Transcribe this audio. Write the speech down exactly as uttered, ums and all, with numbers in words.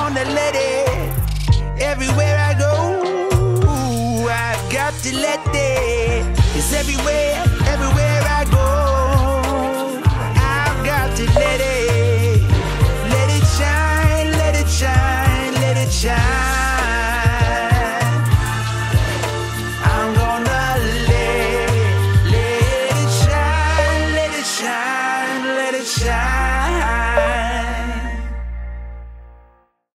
wanna let it. Everywhere I go, I've got to let it. It's everywhere.